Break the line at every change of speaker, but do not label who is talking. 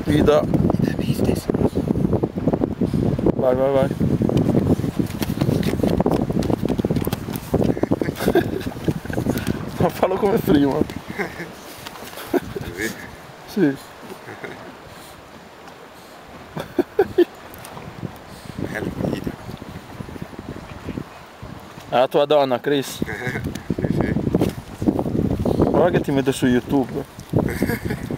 Ida. Vai, vai, vai. Ma fallo come prima.
Così?
Sì.
Bello, Ida.
È la tua donna, Chris.
Sì, sì.
Guarda che ti mette su YouTube.